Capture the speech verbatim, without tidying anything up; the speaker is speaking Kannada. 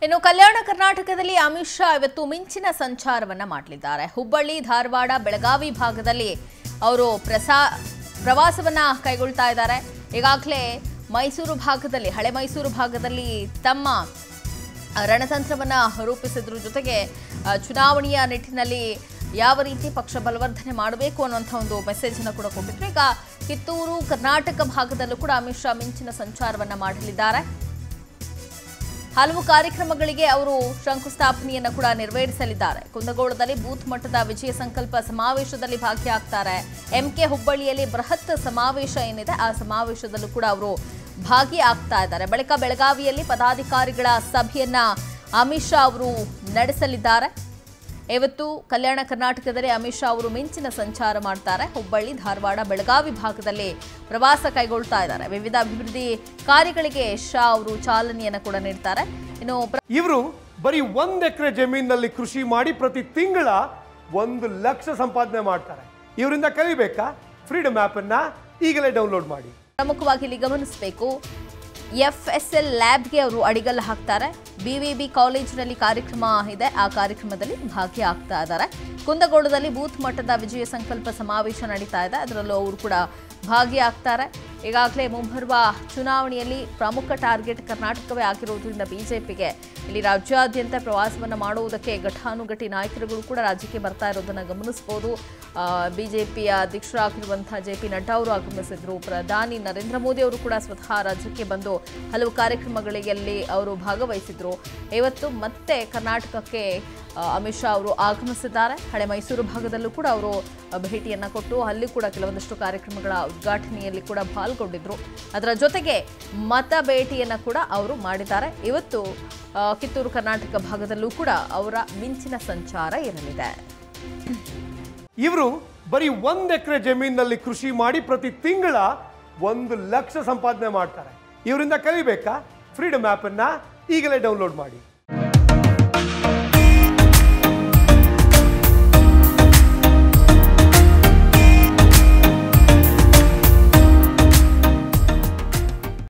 ಇನ್ನು ಕಲ್ಯಾಣ ಕರ್ನಾಟಕದಲ್ಲಿ ಅಮಿತ್ ಶಾ ಇವತ್ತು ಮಿಂಚಿನ ಸಂಚಾರವನ್ನ ಮಾಡಲಿದ್ದಾರೆ. ಹುಬ್ಬಳ್ಳಿ, ಧಾರವಾಡ, ಬೆಳಗಾವಿ ಭಾಗದಲ್ಲಿ ಅವರು ಪ್ರಸಾ ಪ್ರವಾಸವನ್ನ ಕೈಗೊಳ್ತಾ ಇದ್ದಾರೆ. ಈಗಾಗಲೇ ಮೈಸೂರು ಭಾಗದಲ್ಲಿ, ಹಳೆ ಮೈಸೂರು ಭಾಗದಲ್ಲಿ ತಮ್ಮ ರಣತಂತ್ರವನ್ನ ರೂಪಿಸಿದ್ರ ಜೊತೆಗೆ ಚುನಾವಣೆಯ ನಿಟ್ಟಿನಲ್ಲಿ ಯಾವ ರೀತಿ ಪಕ್ಷ ಬಲವರ್ಧನೆ ಮಾಡಬೇಕು ಅನ್ನುವಂಥ ಒಂದು ಮೆಸೇಜ್ ಅನ್ನು ಕೂಡ ಕೊಟ್ಟಿದ್ರು. ಈಗ ಕಿತ್ತೂರು ಕರ್ನಾಟಕ ಭಾಗದಲ್ಲೂ ಕೂಡ ಅಮಿತ್ ಶಾ ಮಿಂಚಿನ ಸಂಚಾರವನ್ನ ಮಾಡಲಿದ್ದಾರೆ. ಹಲವು ಕಾರ್ಯಕ್ರಮಗಳಿಗೆ ಅವರು ಶಂಕುಸ್ಥಾಪನೆಯನ್ನು ಕೂಡ ನೆರವೇರಿಸಲಿದ್ದಾರೆ. ಕುಂದಗೋಳದಲ್ಲಿ ಬೂತ್ ಮಟ್ಟದ ವಿಜಯ ಸಂಕಲ್ಪ ಸಮಾವೇಶದಲ್ಲಿ ಭಾಗಿಯಾಗ್ತಾರೆ. ಎಂಕೆ ಹುಬ್ಬಳ್ಳಿಯಲ್ಲಿ ಬೃಹತ್ ಸಮಾವೇಶ ಏನಿದೆ ಆ ಸಮಾವೇಶದಲ್ಲೂ ಕೂಡ ಅವರು ಭಾಗಿಯಾಗ್ತಾ ಇದ್ದಾರೆ. ಬಳಿಕ ಬೆಳಗಾವಿಯಲ್ಲಿ ಪದಾಧಿಕಾರಿಗಳ ಸಭೆಯನ್ನ ಅಮಿತ್ ಶಾ ಅವರು ನಡೆಸಲಿದ್ದಾರೆ. ಇವತ್ತು ಕಲ್ಯಾಣ ಕರ್ನಾಟಕದಲ್ಲಿ ಅಮಿತ್ ಶಾ ಅವರು ಮಿಂಚಿನ ಸಂಚಾರ ಮಾಡ್ತಾರೆ. ಹುಬ್ಬಳ್ಳಿ, ಧಾರವಾಡ, ಬೆಳಗಾವಿ ಭಾಗದಲ್ಲಿ ಪ್ರವಾಸ ಕೈಗೊಳ್ತಾ ಇದ್ದಾರೆ. ವಿವಿಧ ಅಭಿವೃದ್ಧಿ ಕಾರ್ಯಗಳಿಗೆ ಶಾ ಅವರು ಚಾಲನೆಯನ್ನು ಕೂಡ ನೀಡ್ತಾರೆ. ಇನ್ನು ಇವರು ಬರೀ ಒಂದ್ ಎಕರೆ ಜಮೀನಿನಲ್ಲಿ ಕೃಷಿ ಮಾಡಿ ಪ್ರತಿ ತಿಂಗಳ ಒಂದು ಲಕ್ಷ ಸಂಪಾದನೆ ಮಾಡ್ತಾರೆ. ಇವರಿಂದ ಕಲಿಬೇಕಾ? ಫ್ರೀಡಮ್ ಆಪ್ ಅನ್ನ ಈಗಲೇ ಡೌನ್ಲೋಡ್ ಮಾಡಿ. ಪ್ರಮುಖವಾಗಿ ಇಲ್ಲಿ ಗಮನಿಸಬೇಕು, ಎಫ್ ಎಸ್ ಎಲ್ ಲ್ಯಾಬ್ಗೆ ಅವರು ಅಡಿಗಲ್ಲು ಹಾಕ್ತಾರೆ. ಬಿ ವಿ ಬಿ ಕಾಲೇಜಿನಲ್ಲಿ ಕಾರ್ಯಕ್ರಮ ಇದೆ, ಆ ಕಾರ್ಯಕ್ರಮದಲ್ಲಿ ಭಾಗಿಯಾಗ್ತಾ ಇದ್ದಾರೆ. ಕುಂದಗೋಳದಲ್ಲಿ ಬೂತ್ ಮಟ್ಟದ ವಿಜಯ ಸಂಕಲ್ಪ ಸಮಾವೇಶ ನಡೀತಾ ಇದೆ, ಅದರಲ್ಲೂ ಅವರು ಕೂಡ ಭಾಗಿಯಾಗ್ತಾರೆ. ಈಗಾಗಲೇ ಮುಂಬರುವ ಚುನಾವಣೆಯಲ್ಲಿ ಪ್ರಮುಖ ಟಾರ್ಗೆಟ್ ಕರ್ನಾಟಕವೇ ಆಗಿರುವುದರಿಂದ ಬಿಜೆಪಿಗೆ ಇಲ್ಲಿ ರಾಜ್ಯಾದ್ಯಂತ ಪ್ರವಾಸವನ್ನು ಮಾಡುವುದಕ್ಕೆ ಘಟಾನುಘಟಿ ನಾಯಕರುಗಳು ಕೂಡ ರಾಜ್ಯಕ್ಕೆ ಬರ್ತಾ ಇರೋದನ್ನು ಗಮನಿಸಬಹುದು. ಬಿಜೆಪಿಯ ಅಧ್ಯಕ್ಷರಾಗಿರುವಂತಹ ಜೆ ಪಿ ನಡ್ಡಾ ಅವರು ಆಗಮಿಸಿದ್ರು. ಪ್ರಧಾನಿ ನರೇಂದ್ರ ಮೋದಿ ಅವರು ಕೂಡ ಸ್ವತಃ ರಾಜ್ಯಕ್ಕೆ ಬಂದು ಹಲವು ಕಾರ್ಯಕ್ರಮಗಳಲ್ಲಿ ಅವರು ಭಾಗವಹಿಸಿದ್ರು. ಇವತ್ತು ಮತ್ತೆ ಕರ್ನಾಟಕಕ್ಕೆ ಅಮಿತ್ ಶಾ ಅವರು ಆಗಮಿಸಿದ್ದಾರೆ. ಹಳೆ ಮೈಸೂರು ಭಾಗದಲ್ಲೂ ಕೂಡ ಅವರು ಭೇಟಿಯನ್ನು ಕೊಟ್ಟು ಅಲ್ಲಿ ಕೂಡ ಕೆಲವೊಂದಷ್ಟು ಕಾರ್ಯಕ್ರಮಗಳ ಉದ್ಘಾಟನೆಯಲ್ಲಿ ಕೂಡ ಪಾಲ್ಗೊಂಡಿದ್ರು. ಅದರ ಜೊತೆಗೆ ಮತ ಭೇಟಿಯನ್ನು ಕೂಡ ಅವರು ಮಾಡಿದ್ದಾರೆ. ಇವತ್ತು ಕಿತ್ತೂರು ಕರ್ನಾಟಕ ಭಾಗದಲ್ಲೂ ಕೂಡ ಅವರ ಮಿಂಚಿನ ಸಂಚಾರ ಇರಲಿದೆ. ಇವರು ಬರೀ ಒಂದ್ ಎಕರೆ ಜಮೀನಿನಲ್ಲಿ ಕೃಷಿ ಮಾಡಿ ಪ್ರತಿ ತಿಂಗಳ ಒಂದು ಲಕ್ಷ ಸಂಪಾದನೆ ಮಾಡ್ತಾರೆ. ಇವರಿಂದ ಕಲಿಬೇಕಾ? ಫ್ರೀಡಮ್ ಆಪ್ ಅನ್ನ ಈಗಲೇ ಡೌನ್ಲೋಡ್ ಮಾಡಿ.